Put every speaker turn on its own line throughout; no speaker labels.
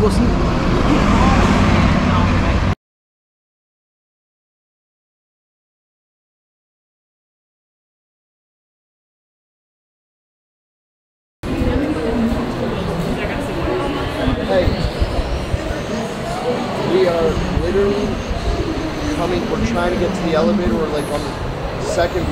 Hey, we are literally coming, we're trying to get to the elevator, we're like on the second.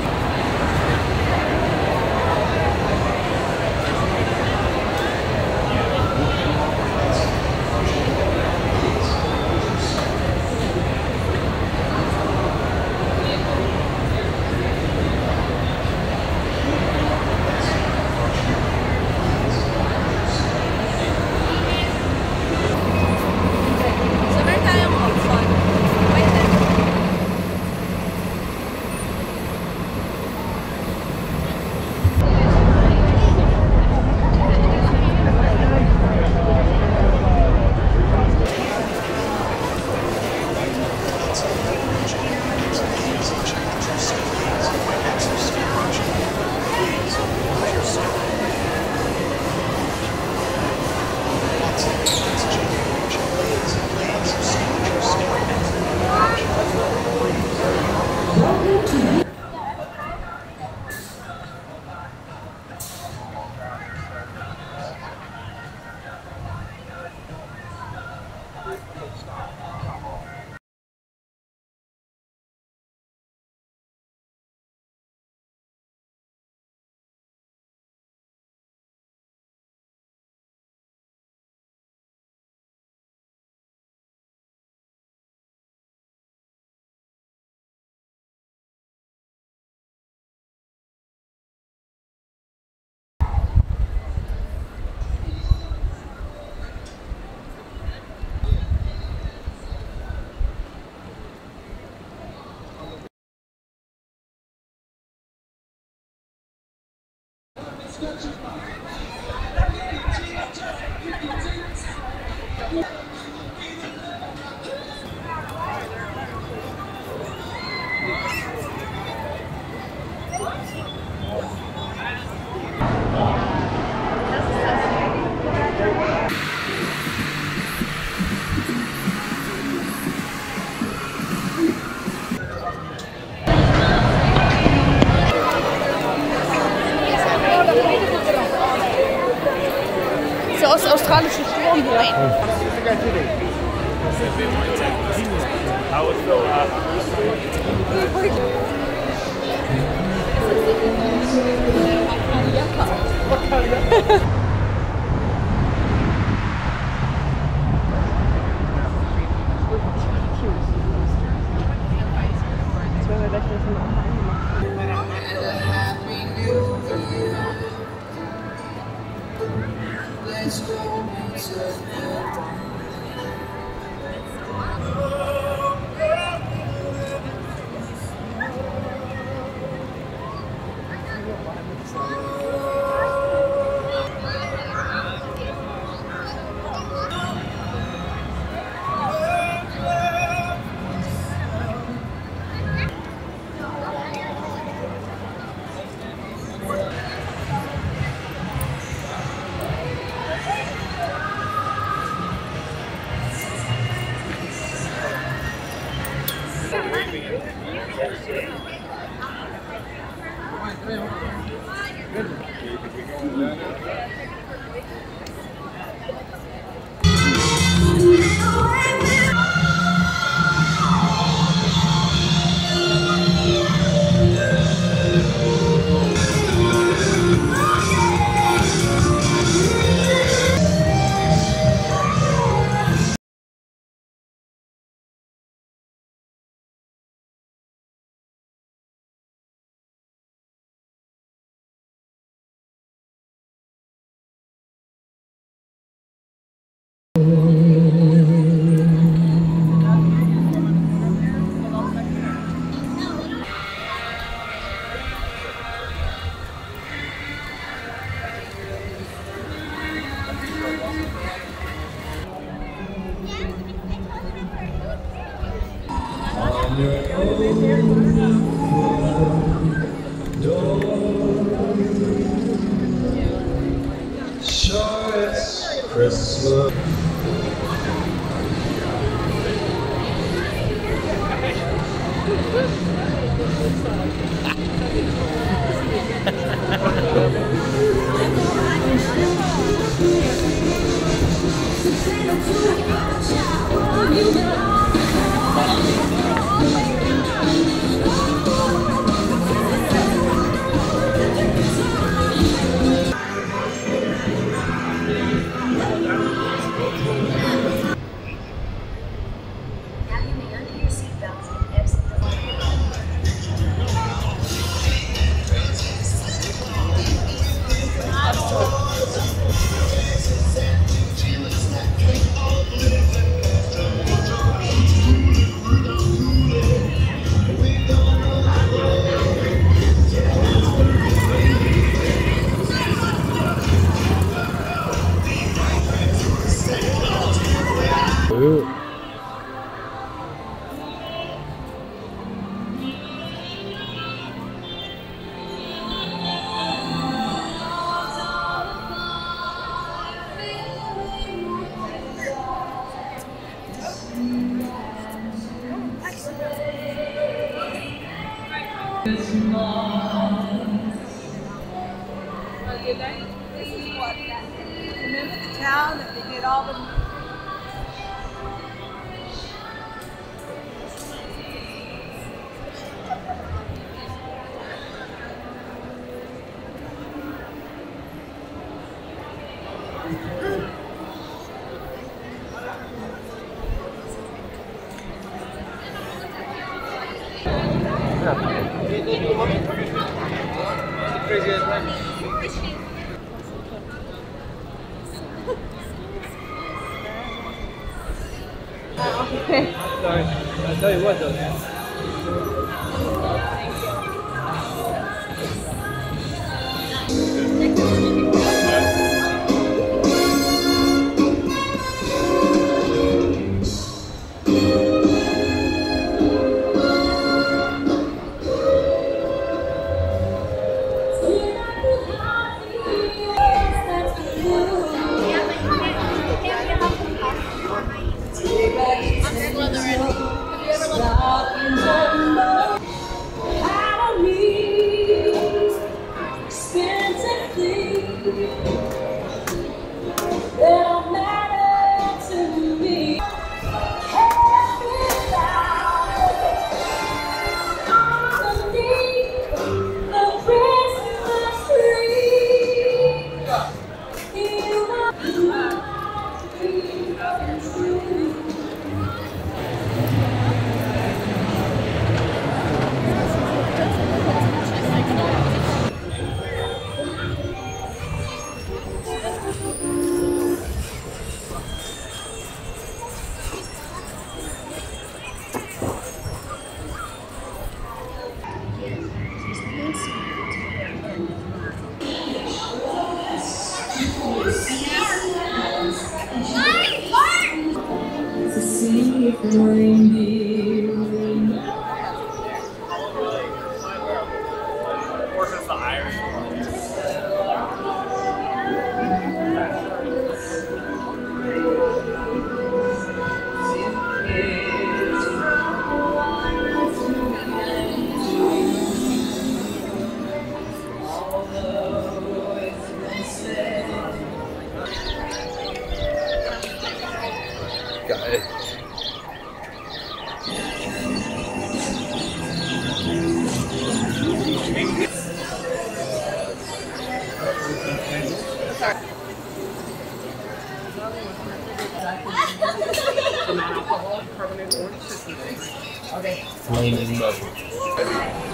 Aus australische Sturm hier.
Sure, it's Christmas.
Remember the town that they did all the
Sorry, I'll tell you what though. Plain and muddy.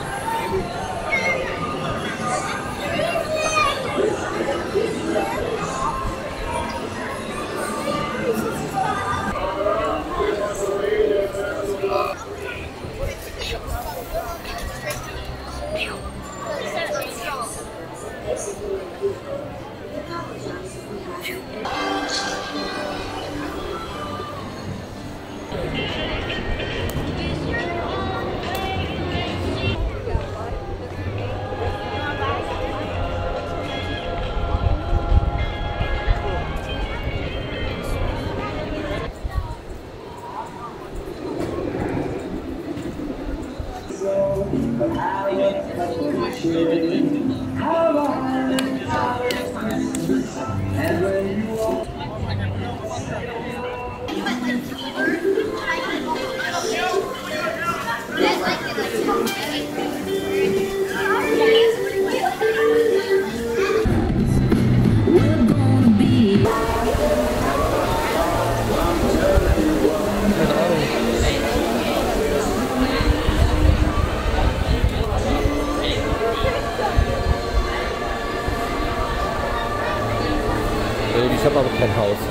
Ich habe aber kein Haus.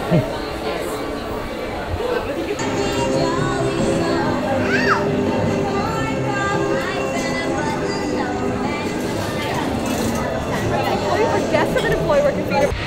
Guess I'm an employee working for you.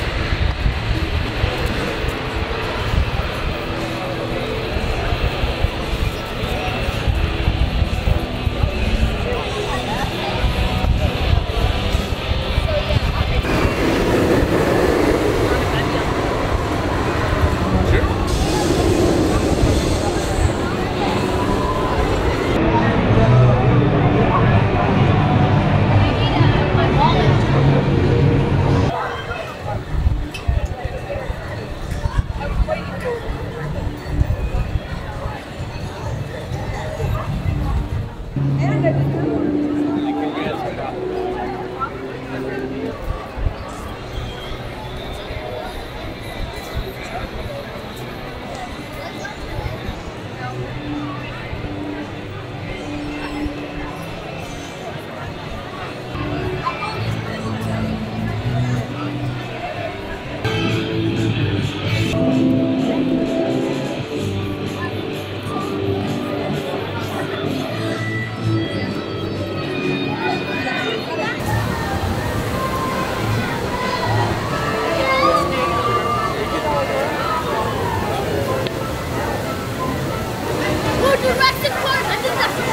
Jurassic Park, I think that's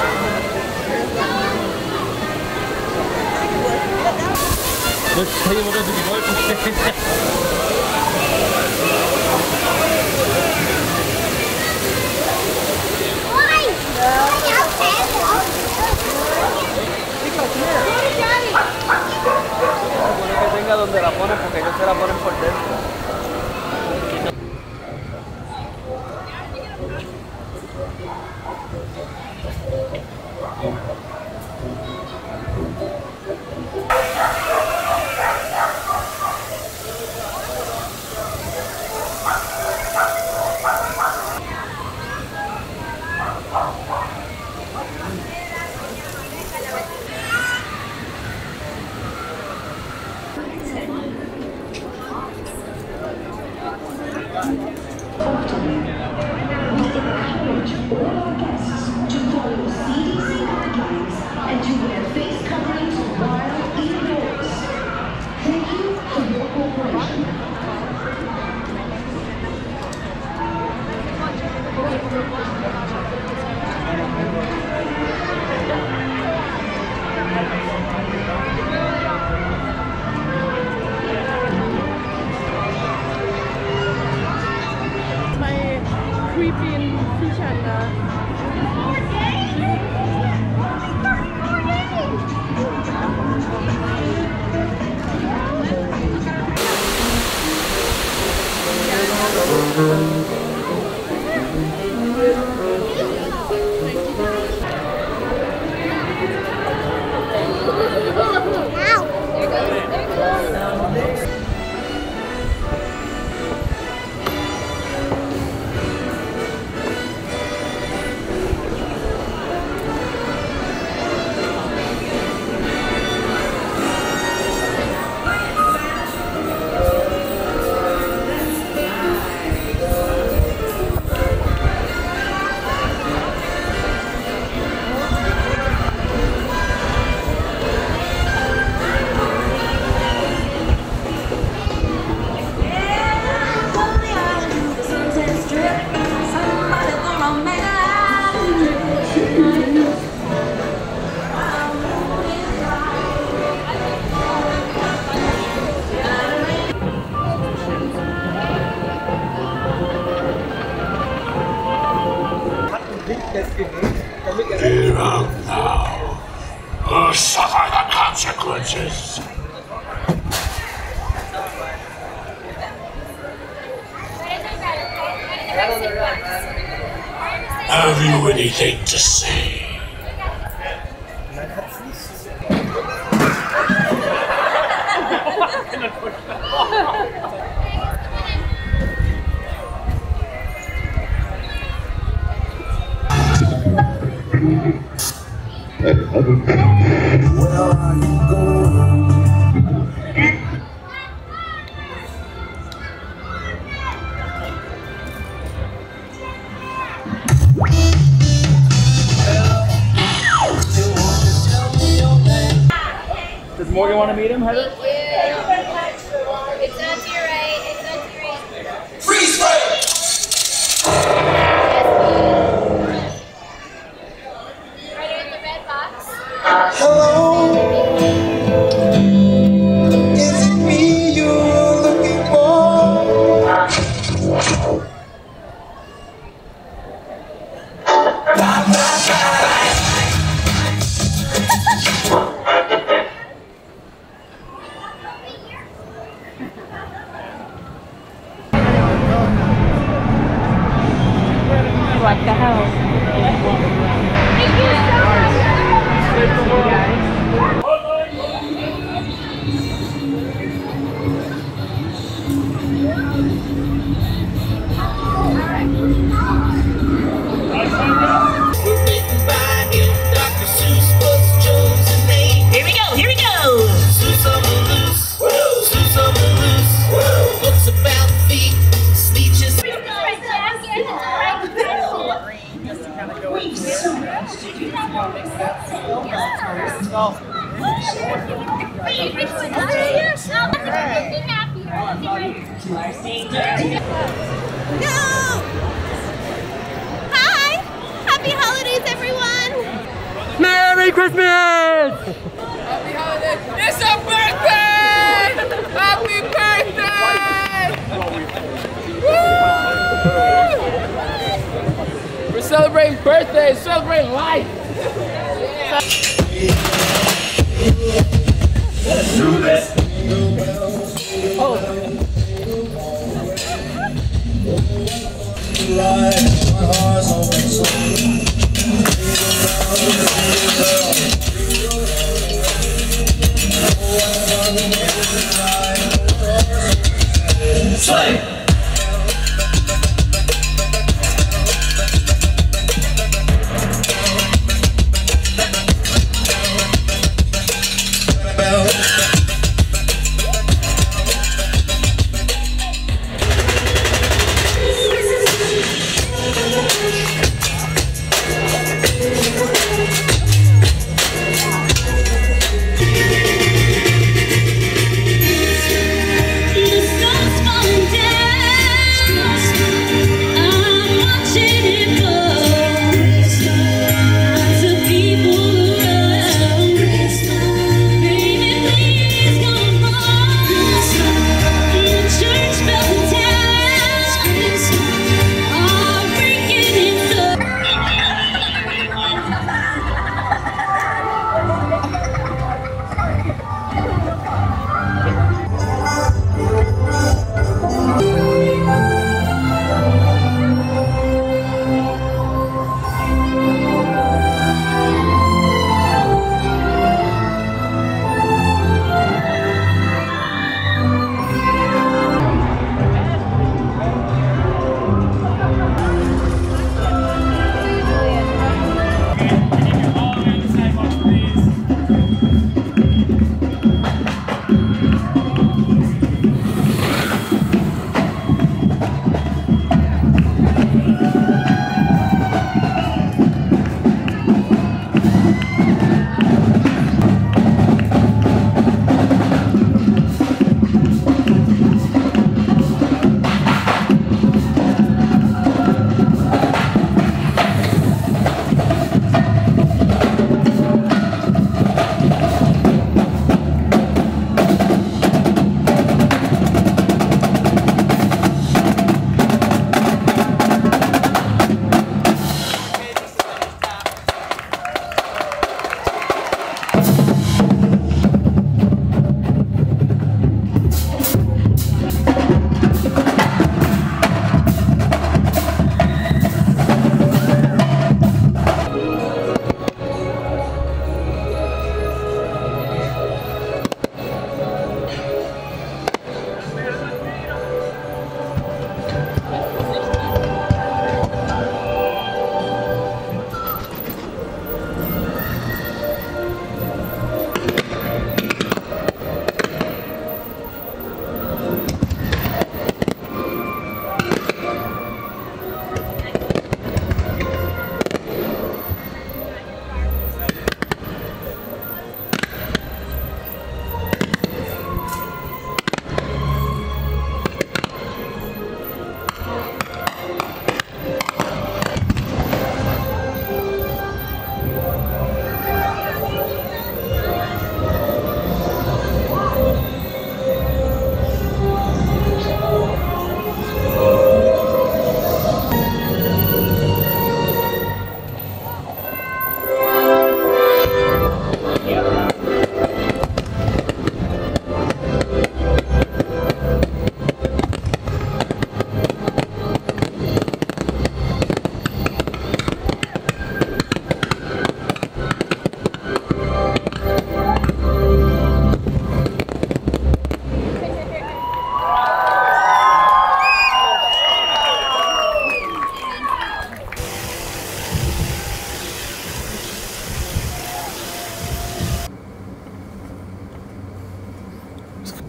Jetzt stell dir mal, dass du die Wolken
Que tenga donde la ponen porque ellos se la ponen por dentro.
Creepy Viecher da.
Get him out now.
suffer the consequences. Have you anything to say? Where are you going?
Does Morgan want to meet him, Heather?
Yeah. It's on to your right. It's on to your right.
Freeze frame!
Right in the red box.
Hello? Is it me you're looking for?
Like the house.
Thank you so much.
Here we go, here we go! Suits on the loose, suits on the loose, books about feet, speeches.
Hi! Happy holidays, everyone!
Merry Christmas!
It's a birthday! Happy birthday! We're celebrating birthdays, celebrating life.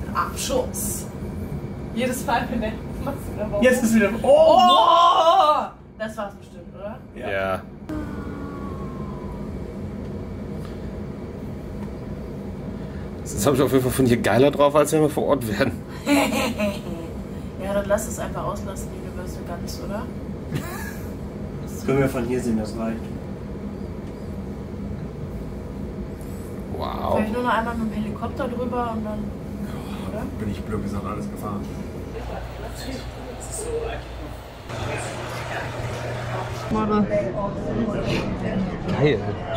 Abschuss. Jedes Mal, wenn der was wieder war.
Jetzt ist wieder.
Oh! Das war's bestimmt, oder?
Ja. Das habe ich auf jeden Fall von hier geiler drauf, als wenn wir vor Ort werden.
Ja, dann lass es einfach auslassen, Universal ganz, oder?
Das können wir von hier sehen, das reicht.
Wow.
Vielleicht nur noch einmal mit dem Helikopter drüber und dann. Oder?
Bin ich blöd gesagt alles gefahren.
Geil.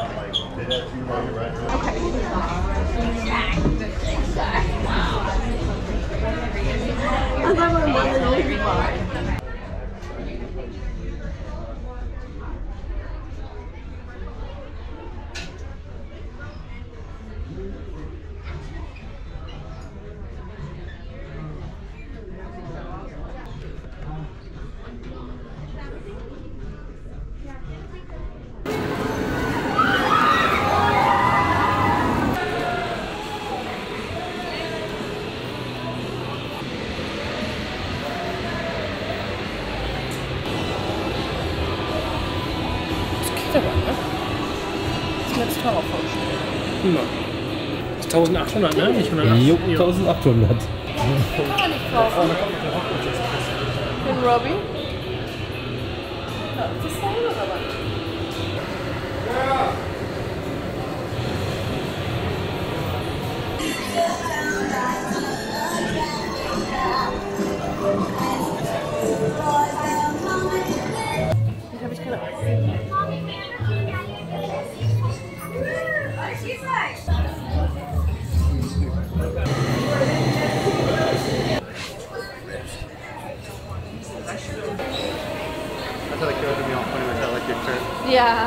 Jetzt teurer vorstellen.
Das ist 1800, ne? Nicht 180.
Jo, 1800.
Kann man nicht kaufen. Den Robbie? Ja, das ist voll oder was? Hier habe ich keine Ahnung.
I feel like you're me off when I like your shirt.
Ja.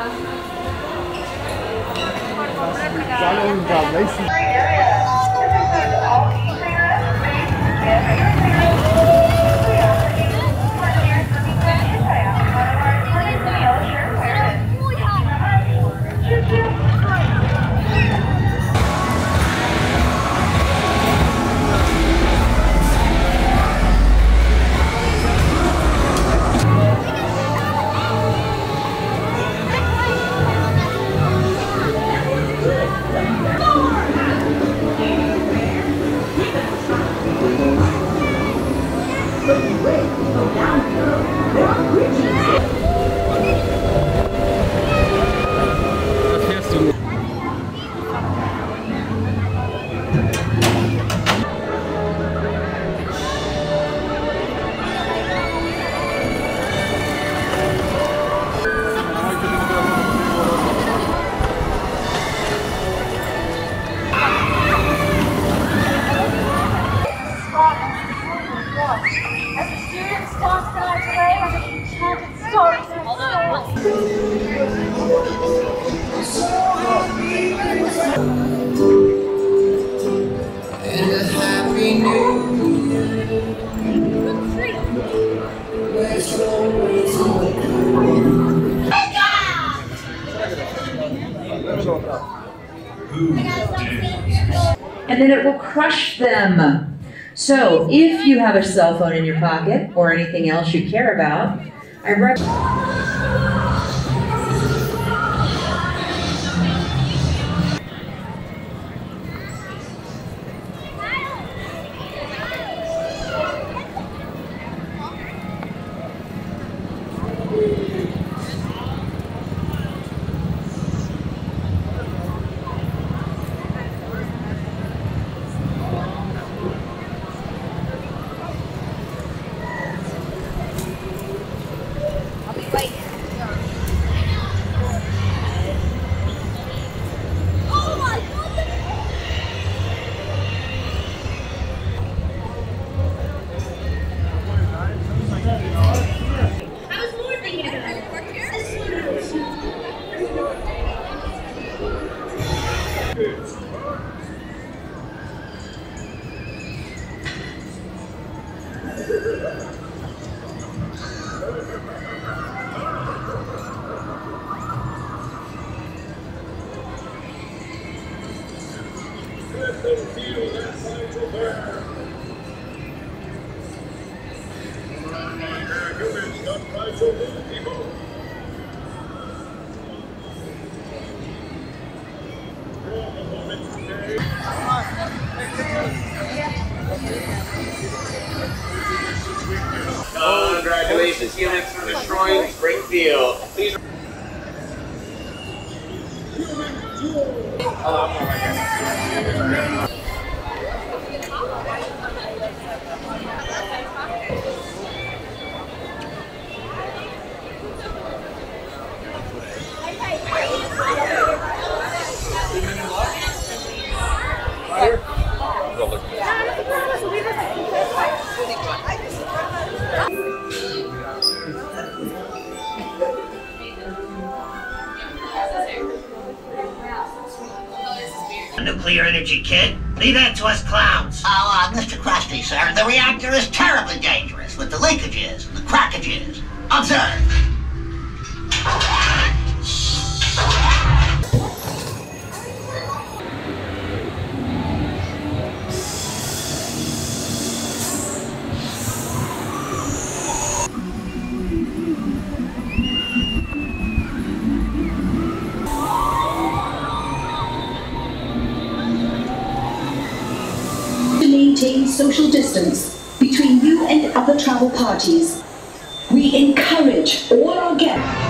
And then it will crush them. So if you have a cell phone in your pocket or anything else you care about, I recommend.
Congratulations, units, for destroying Springfield. Please.
Nuclear energy kit? Leave that to us clowns.
Oh, Mr. Krusty, sir, the reactor is terribly dangerous with the leakages and the crackages. Observe.
Maintain social distance between you and other travel parties. We encourage all our guests